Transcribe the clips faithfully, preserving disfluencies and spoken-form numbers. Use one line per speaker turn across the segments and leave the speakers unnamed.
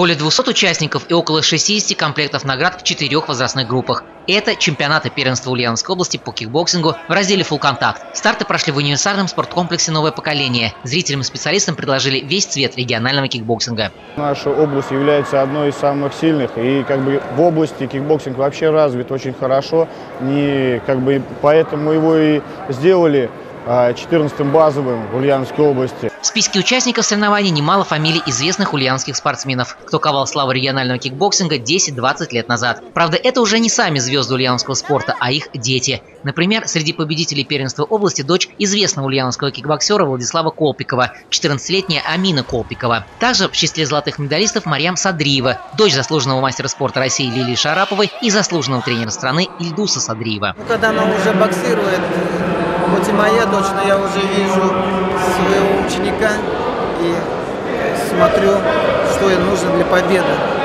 Более двухсот участников и около шестидесяти комплектов наград в четырех возрастных группах. Это чемпионаты первенства Ульяновской области по кикбоксингу в разделе «Full Contact». Старты прошли в универсальном спорткомплексе «Новое поколение». Зрителям и специалистам предложили весь цвет регионального кикбоксинга.
Наша область является одной из самых сильных, и как бы в области кикбоксинг вообще развит очень хорошо. Не, как бы, поэтому его и сделали четырнадцатым базовым в Ульяновской области.
В списке участников соревнований немало фамилий известных ульяновских спортсменов, кто ковал славу регионального кикбоксинга десять-двадцать лет назад. Правда, это уже не сами звезды ульяновского спорта, а их дети. Например, среди победителей первенства области дочь известного ульяновского кикбоксера Владислава Колпикова, четырнадцатилетняя Амина Колпикова. Также в числе золотых медалистов Марьям Садриева, дочь заслуженного мастера спорта России Лилии Шараповой и заслуженного тренера страны Ильдуса Садриева.
Ну, когда она уже боксирует, хоть и моя дочь, но я уже вижу своего ученика и смотрю, что ей нужно для победы.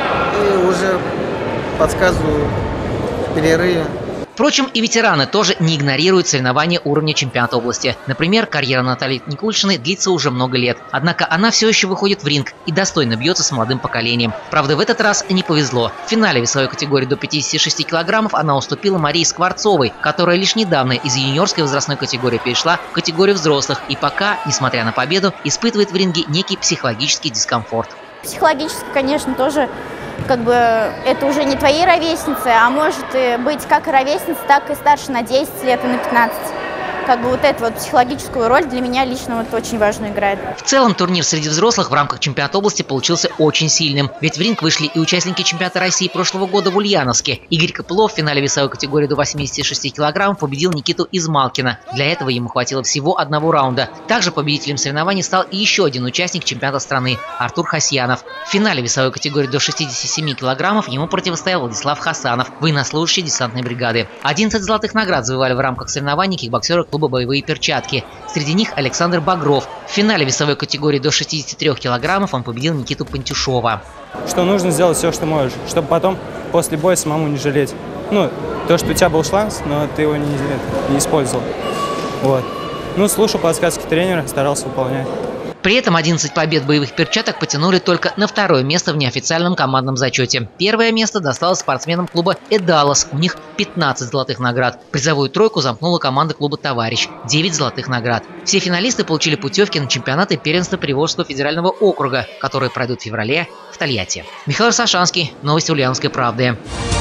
И уже подсказываю в перерыве.
Впрочем, и ветераны тоже не игнорируют соревнования уровня чемпионата области. Например, карьера Натальи Никульшиной длится уже много лет. Однако она все еще выходит в ринг и достойно бьется с молодым поколением. Правда, в этот раз не повезло. В финале весовой категории до пятидесяти шести килограммов она уступила Марии Скворцовой, которая лишь недавно из юниорской возрастной категории перешла в категорию взрослых и пока, несмотря на победу, испытывает в ринге некий психологический дискомфорт.
Психологически, конечно, тоже как бы это уже не твои ровесницы, а может быть как и ровесницы, так и старше на десять лет и на пятнадцать. Как бы вот эту вот психологическую роль для меня лично вот очень важную играет.
В целом турнир среди взрослых в рамках чемпионата области получился очень сильным. Ведь в ринг вышли и участники чемпионата России прошлого года в Ульяновске. Игорь Копылов в финале весовой категории до восьмидесяти шести килограммов победил Никиту Измалкина. Для этого ему хватило всего одного раунда. Также победителем соревнований стал и еще один участник чемпионата страны – Артур Хасьянов. В финале весовой категории до шестидесяти семи килограммов ему противостоял Владислав Хасанов, военнослужащий десантной бригады. одиннадцать золотых наград завоевали в рамках соревнований кикбоксеры клуба «Боевые перчатки». Среди них Александр Багров. В финале весовой категории до шестидесяти трёх килограммов он победил Никиту Пантюшова.
Что нужно сделать все, что можешь, чтобы потом после боя самому не жалеть. Ну, то, что у тебя был шанс, но ты его не, не использовал. Вот. Ну, слушал подсказки тренера, старался выполнять.
При этом одиннадцать побед боевых перчаток потянули только на второе место в неофициальном командном зачете. Первое место досталось спортсменам клуба «Эдалос». У них пятнадцать золотых наград. Призовую тройку замкнула команда клуба «Товарищ». девять золотых наград. Все финалисты получили путевки на чемпионаты первенства Приволжского федерального округа, которые пройдут в феврале в Тольятти. Михаил Сашанский. Новости Ульяновской правды.